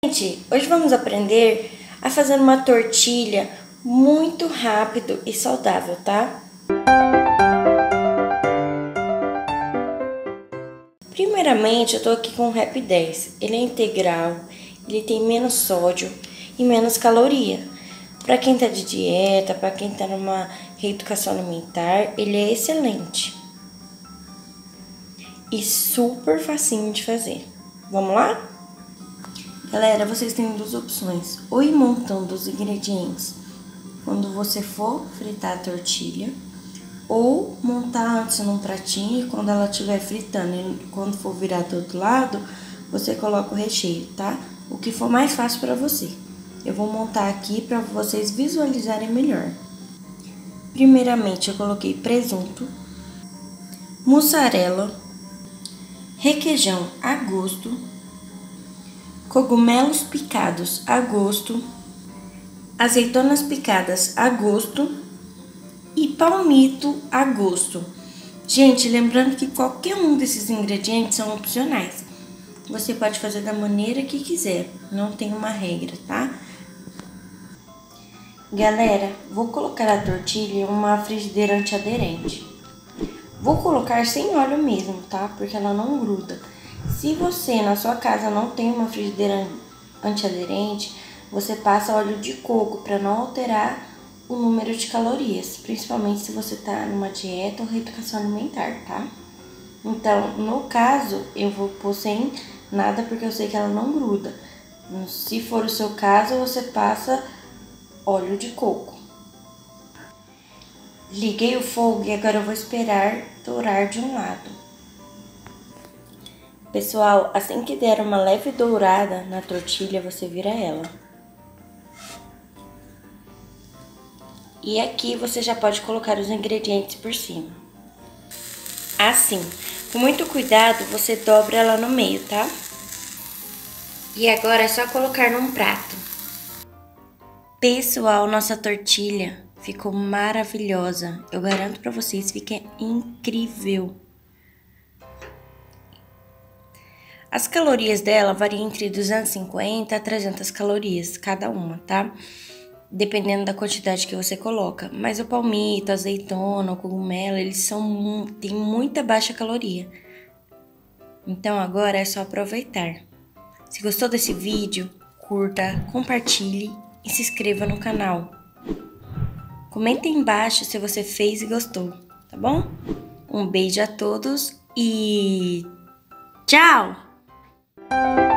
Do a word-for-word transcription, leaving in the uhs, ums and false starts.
Gente, hoje vamos aprender a fazer uma tortilha muito rápido e saudável, tá? Primeiramente, eu tô aqui com o Rap dez. Ele é integral, ele tem menos sódio e menos caloria. Para quem tá de dieta, para quem tá numa reeducação alimentar, ele é excelente. E super facinho de fazer. Vamos lá? Galera, vocês têm duas opções. Ou ir montando os ingredientes quando você for fritar a tortilha, ou montar antes num pratinho e quando ela estiver fritando, e quando for virar do outro lado, você coloca o recheio, tá? O que for mais fácil para você. Eu vou montar aqui para vocês visualizarem melhor. Primeiramente, eu coloquei presunto, mussarela, requeijão a gosto, cogumelos picados a gosto, azeitonas picadas a gosto e palmito a gosto. Gente, lembrando que qualquer um desses ingredientes são opcionais. Você pode fazer da maneira que quiser, não tem uma regra, tá? Galera, vou colocar a tortilha em uma frigideira antiaderente. Vou colocar sem óleo mesmo, tá? Porque ela não gruda. Se você na sua casa não tem uma frigideira antiaderente, você passa óleo de coco para não alterar o número de calorias, principalmente se você tá numa dieta ou reeducação alimentar, tá? Então, no caso, eu vou pôr sem nada porque eu sei que ela não gruda. Se for o seu caso, você passa óleo de coco. Liguei o fogo e agora eu vou esperar dourar de um lado. Pessoal, assim que der uma leve dourada na tortilha, você vira ela. E aqui você já pode colocar os ingredientes por cima. Assim, com muito cuidado, você dobra ela no meio, tá? E agora é só colocar num prato. Pessoal, nossa tortilha ficou maravilhosa. Eu garanto pra vocês, fica incrível. As calorias dela variam entre duzentas e cinquenta a trezentas calorias cada uma, tá? Dependendo da quantidade que você coloca. Mas o palmito, a azeitona, o cogumelo, eles são têm muita baixa caloria. Então agora é só aproveitar. Se gostou desse vídeo, curta, compartilhe e se inscreva no canal. Comenta aí embaixo se você fez e gostou, tá bom? Um beijo a todos e tchau!